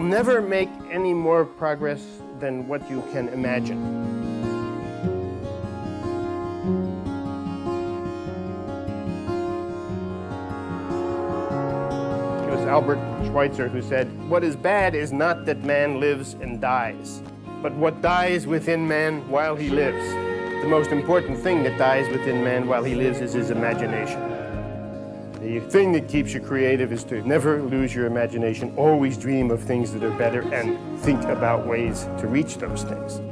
never make any more progress than what you can imagine. It was Albert Schweitzer who said, "What is bad is not that man lives and dies, but what dies within man while he lives. The most important thing that dies within man while he lives is his imagination." The thing that keeps you creative is to never lose your imagination, always dream of things that are better, and think about ways to reach those things.